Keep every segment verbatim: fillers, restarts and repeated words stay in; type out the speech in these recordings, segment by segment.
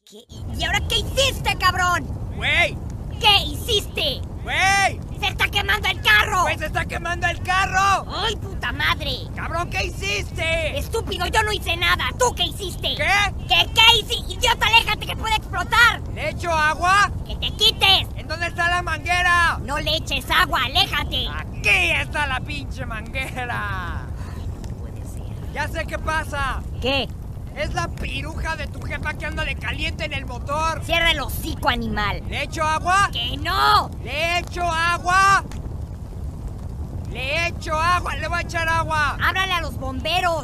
¿Qué? ¿Y ahora qué hiciste, cabrón? ¡Güey! ¿Qué hiciste? ¡Güey! ¡Se está quemando el carro! ¡Güey, se está quemando el carro! ¡Ay, puta madre! ¡Cabrón, qué hiciste! Estúpido, yo no hice nada. ¿Tú qué hiciste? ¿Qué? ¿Qué qué hiciste? ¡Idiota, aléjate que puede explotar! ¿Le echo agua? ¡Que te quites! ¿En dónde está la manguera? No le eches agua, aléjate. Aquí está la pinche manguera. No puede ser. Ya sé qué pasa. ¿Qué? Es la piruja de tu jefa que anda de caliente en el motor. Cierra el hocico, animal. ¿Le echo agua? ¡Que no! ¿Le echo agua? ¡Le echo agua! ¡Le voy a echar agua! ¡Háblale a los bomberos!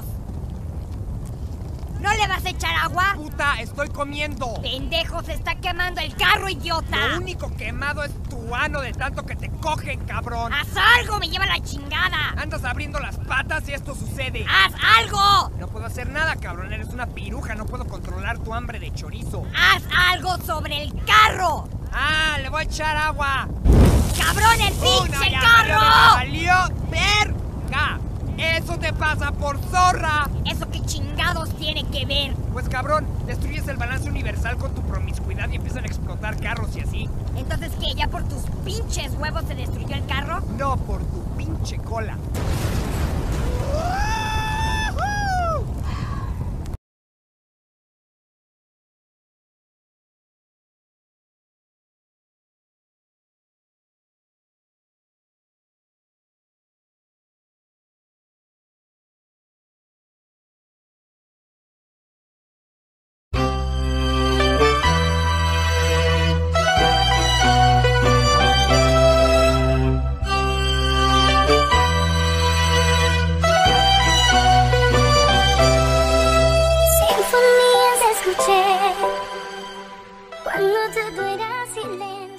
¿No le vas a echar agua? ¡Puta, estoy comiendo! ¡Pendejo, se está quemando el carro, idiota! Lo único quemado es tu ano de tanto que te cogen, cabrón. ¡Haz algo! ¡Me lleva la chingada! Andas abriendo las patas y esto sucede. ¡Haz algo! No puedo hacer nada, cabrón. Eres una piruja. No puedo controlar tu hambre de chorizo. ¡Haz algo sobre el carro! ¡Ah! ¡Le voy a echar agua! ¡Cabrón, el pinche ¡Una, ya, carro! ¡Valió verga! ¡Eso te pasa por zorra! ¿Eso qué chingados tiene que ver? Pues cabrón, destruyes el balance universal con tu promiscuidad y empiezan a explotar carros y así. Entonces, ¿qué? ¿Ya por tus pinches huevos se destruyó el carro? No por tu pinche cola. Sinfonías escuché cuando todo era silencio.